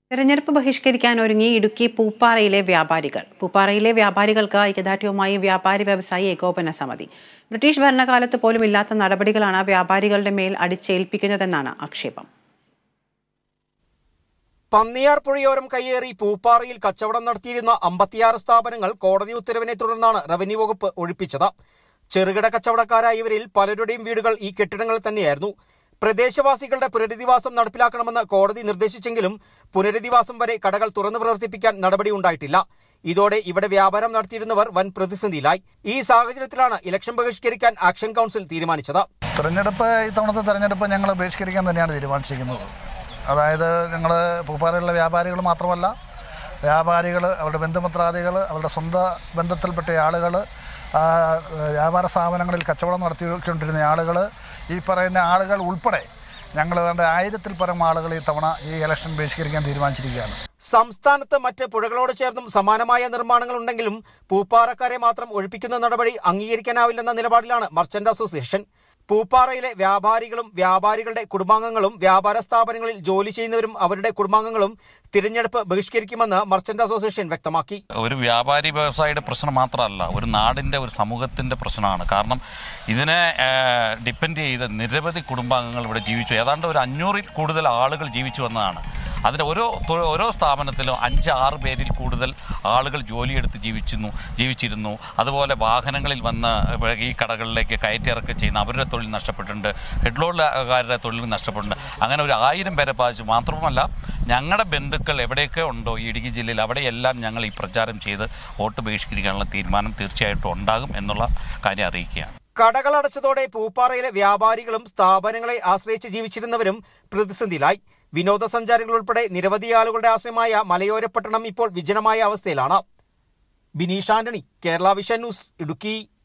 തെരഞ്ഞെടുപ്പ് ബഹിഷ്കരിക്കാൻ ഒരുങ്ങി ഇടുക്കി പൂപ്പാറയിലെ വ്യാപാരികൾ. പൂപ്പാറയിലെ വ്യാപാരികൾക്ക് ഐക്യദാർഢ്യവുമായി വ്യാപാരി വ്യവസായി ഏകോപന സമിതി. ബ്രിട്ടീഷ് ഭരണകാലത്ത് പോലും ഇല്ലാത്ത നടപടികളാണ് വ്യാപാരികളുടെ മേൽ അടിച്ചേൽപ്പിക്കുന്നതെന്നാണ് ആക്ഷേപം. പന്നിയാർ പുഴയോരം കയ്യേറി പൂപ്പാറയിൽ കച്ചവടം നടത്തിയിരുന്ന 56 സ്ഥാപനങ്ങൾ കോടതി ഉത്തരവിനെ തുടർന്നാണ് റവന്യൂ വകുപ്പ് ഒഴിപ്പിച്ചത്. ചെറുകിട കച്ചവടക്കാരായവരിൽ പലരുടെയും വീടുകൾ ഈ കെട്ടിടങ്ങളിൽ തന്നെയായിരുന്നു. പ്രദേശവാസികളുടെ പുനരധിവാസം നടപ്പിലാക്കണമെന്ന് കോടതി നിർദ്ദേശിച്ചെങ്കിലും പുനരധിവാസം വരെ കടകൾ തുറന്നു പ്രവർത്തിപ്പിക്കാൻ നടപടി ഉണ്ടായിട്ടില്ല. ഇതോടെ ഇവിടെ വ്യാപാരം നടത്തിയിരുന്നവർ വൻ പ്രതിസന്ധിയിലായി. ഈ സാഹചര്യത്തിലാണ് ഇലക്ഷൻ ബഹിഷ്കരിക്കാൻ ആക്ഷൻ കൗൺസിൽ തീരുമാനിച്ചത്. ഇത്തവണത്തെ തെരഞ്ഞെടുപ്പ് ഞങ്ങൾ ബഹിഷ്കരിക്കാൻ തന്നെയാണ് തീരുമാനിച്ചിരിക്കുന്നത്. അതായത് ഞങ്ങൾ പൂപ്പാറയിലുള്ള വ്യാപാരികൾ മാത്രമല്ല, വ്യാപാരികൾ, അവരുടെ ബന്ധുമിത്രാദികൾ, അവരുടെ സ്വന്തം ബന്ധത്തിൽപ്പെട്ട ആളുകൾ, വ്യാപാര സ്ഥാപനങ്ങളിൽ കച്ചവടം നടത്തിക്കൊണ്ടിരുന്ന ആളുകൾ, ഈ പറയുന്ന ആളുകൾ ഉൾപ്പെടെ ഞങ്ങൾ 1000-ൽ പരം ആളുകൾ ഈ തവണ ഈ ഇലക്ഷൻ ബഹിഷ്കരിക്കാൻ തീരുമാനിച്ചിരിക്കുകയാണ്. സംസ്ഥാനത്ത് മറ്റ് പുഴകളോട് ചേർന്നും സമാനമായ നിർമ്മാണങ്ങൾ ഉണ്ടെങ്കിലും പൂപ്പാറക്കാരെ മാത്രം ഒഴിപ്പിക്കുന്ന നടപടി അംഗീകരിക്കാനാവില്ലെന്ന നിലപാടിലാണ് മർച്ചന്റ് അസോസിയേഷൻ. പൂപ്പാറയിലെ വ്യാപാരികളും വ്യാപാരികളുടെ കുടുംബാംഗങ്ങളും വ്യാപാര സ്ഥാപനങ്ങളിൽ ജോലി ചെയ്യുന്നവരും അവരുടെ കുടുംബാംഗങ്ങളും തിരഞ്ഞെടുപ്പ് ബഹിഷ്കരിക്കുമെന്ന് മർച്ചന്റ് അസോസിയേഷൻ വ്യക്തമാക്കി. ഒരു വ്യാപാരി വ്യവസായിയുടെ പ്രശ്നം മാത്രമല്ല, ഒരു നാടിൻ്റെ, ഒരു സമൂഹത്തിൻ്റെ പ്രശ്നമാണ്. കാരണം ഇതിനെ ഡിപ്പെൻഡ് ചെയ്ത് നിരവധി കുടുംബാംഗങ്ങൾ ഇവിടെ ജീവിച്ചു. ഏതാണ്ട് ഒരു 500-ൽ കൂടുതൽ ആളുകൾ ജീവിച്ചു വന്നതാണ്. അതിൻ്റെ ഓരോ സ്ഥാപനത്തിലും 5-6 പേരിൽ കൂടുതൽ ആളുകൾ ജോലിയെടുത്ത് ജീവിച്ചിരുന്നു. അതുപോലെ വാഹനങ്ങളിൽ വന്ന് ഈ കടകളിലേക്ക് കയറ്റിറക്കി ചെയ്യുന്ന അവരുടെ തൊഴിൽ നഷ്ടപ്പെട്ടിട്ടുണ്ട്. ഹെഡ്ലോഡുകാരുടെ തൊഴിൽ നഷ്ടപ്പെട്ടിട്ടുണ്ട്. അങ്ങനെ ഒരു 1000 പേരെ ബാധിച്ചു. മാത്രമല്ല, ഞങ്ങളുടെ ബന്ധുക്കൾ എവിടെയൊക്കെ ഉണ്ടോ ഈ ഇടുക്കി ജില്ലയിൽ, അവിടെയെല്ലാം ഞങ്ങൾ ഈ പ്രചാരം ചെയ്ത് വോട്ട് ബഹിഷ്കരിക്കാനുള്ള തീരുമാനം തീർച്ചയായിട്ടും ഉണ്ടാകും എന്നുള്ള കാര്യം അറിയിക്കുകയാണ്. കടകളടച്ചതോടെ പൂപ്പാറയിലെ വ്യാപാരികളും സ്ഥാപനങ്ങളെ ആശ്രയിച്ച് ജീവിച്ചിരുന്നവരും പ്രതിസന്ധിയിലായി. വിനോദസഞ്ചാരികൾ ഉൾപ്പെടെ നിരവധി ആളുകളുടെ ആശ്രയമായ മലയോര പട്ടണം ഇപ്പോൾ വിജനമായ അവസ്ഥയിലാണ്. Bineesh Antony, Kerala Vision News, Idukki.